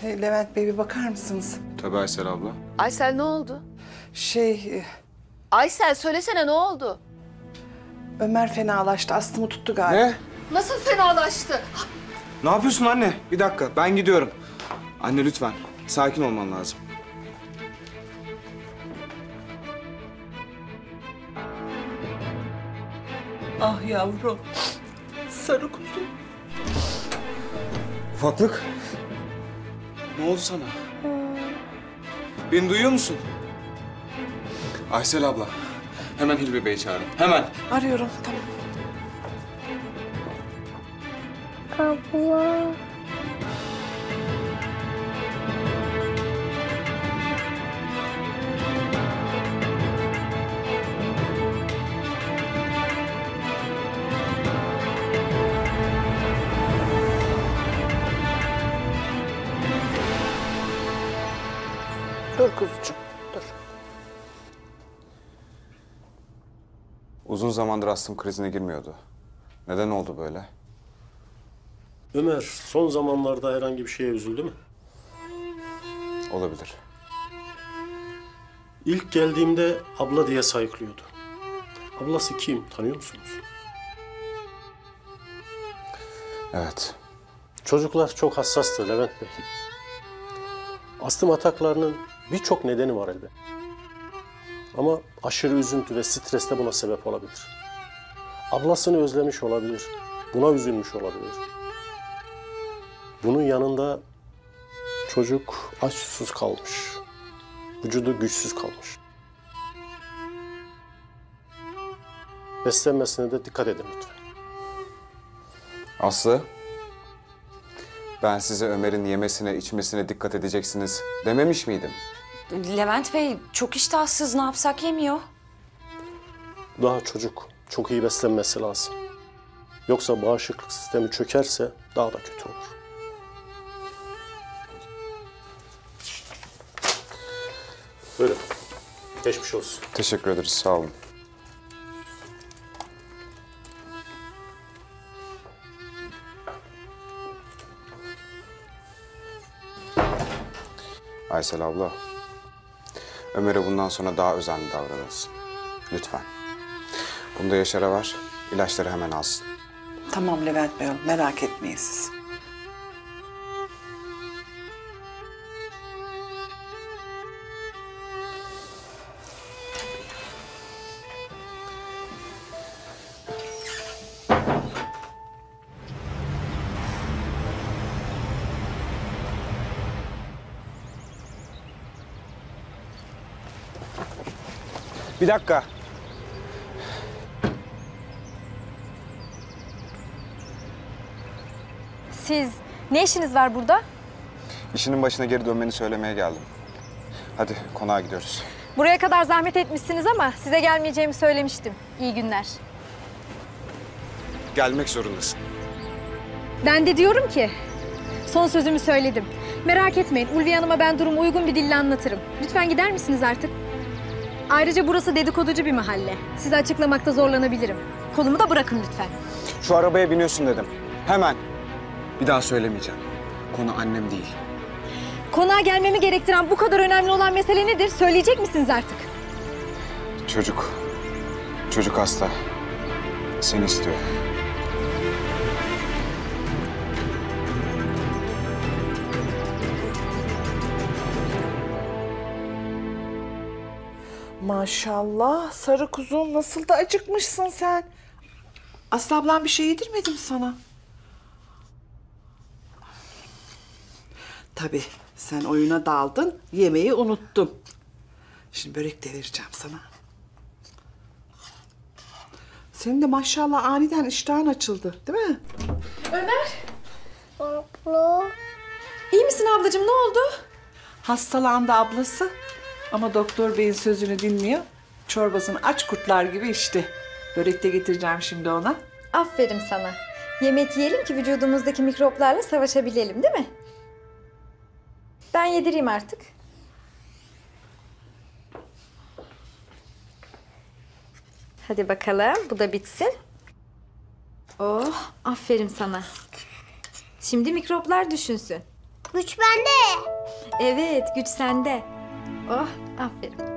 Levent Bey bir bakar mısınız? Tabii Aysel abla. Aysel ne oldu? Şey, Aysel söylesene ne oldu? Ömer fenalaştı, astımı tuttu galiba. Ne? Nasıl fenalaştı? Ne yapıyorsun anne? Bir dakika, ben gidiyorum. Anne lütfen, sakin olman lazım. Ah yavrum, sarı kuzum. Ufaklık. Ne oldu sana? Beni duyuyor musun? Aysel abla, hemen Hilmi Bey'i çağırın. Hemen. Arıyorum, tamam. Abla. Dur kuzucuğum, dur. Uzun zamandır astım krizine girmiyordu. Neden oldu böyle? Ömer son zamanlarda herhangi bir şeye üzüldü mü? Olabilir. İlk geldiğimde abla diye sayıklıyordu. Ablası kim? Tanıyor musunuz? Evet. Çocuklar çok hassastır Levent Bey. Astım ataklarının birçok nedeni var elbette. Ama aşırı üzüntü ve stres de buna sebep olabilir. Ablasını özlemiş olabilir. Buna üzülmüş olabilir. Bunun yanında çocuk aç susuz kalmış. Vücudu güçsüz kalmış. Beslenmesine de dikkat edin lütfen. Aslı, ben size Ömer'in yemesine, içmesine dikkat edeceksiniz dememiş miydim? Levent Bey çok iştahsız, ne yapsak yemiyor. Daha çocuk. Çok iyi beslenmesi lazım. Yoksa bağışıklık sistemi çökerse daha da kötü olur. Böyle. Geçmiş olsun. Teşekkür ederiz, sağ olun. Aysel abla, Ömer'e bundan sonra daha özenli davranılsın. Lütfen. Bunu da Yaşar'a ver, ilaçları hemen alsın. Tamam Levent Bey, merak etmeyin siz. Bir dakika. Siz ne işiniz var burada? İşinin başına geri dönmeni söylemeye geldim. Hadi konağa gidiyoruz. Buraya kadar zahmet etmişsiniz ama size gelmeyeceğimi söylemiştim. İyi günler. Gelmek zorundasın. Ben de diyorum ki son sözümü söyledim. Merak etmeyin Ulviye Hanım'a ben durumu uygun bir dille anlatırım. Lütfen gider misiniz artık? Ayrıca burası dedikoducu bir mahalle. Size açıklamakta zorlanabilirim. Kolumu da bırakın lütfen. Şu arabaya biniyorsun dedim. Hemen. Bir daha söylemeyeceğim. Konu annem değil. Konağa gelmemi gerektiren bu kadar önemli olan mesele nedir? Söyleyecek misiniz artık? Çocuk. Çocuk hasta. Seni istiyor. Maşallah, sarı kuzum nasıl da acıkmışsın sen. Aslı ablam bir şey yedirmedi mi sana? Tabii, sen oyuna daldın, yemeği unuttun. Şimdi börek de vereceğim sana. Senin de maşallah aniden iştahın açıldı, değil mi? Abla. İyi misin ablacığım? Ne oldu? Hastalandı ablası. Ama doktor beyin sözünü dinliyor. Çorbasını aç kurtlar gibi içti. Börek de getireceğim şimdi ona. Aferin sana. Yemek yiyelim ki vücudumuzdaki mikroplarla savaşabilelim, değil mi? Ben yedireyim artık. Hadi bakalım, bu da bitsin. Oh, aferin sana. Şimdi mikroplar düşünsün. Güç bende. Evet, güç sende. Oh, aferin.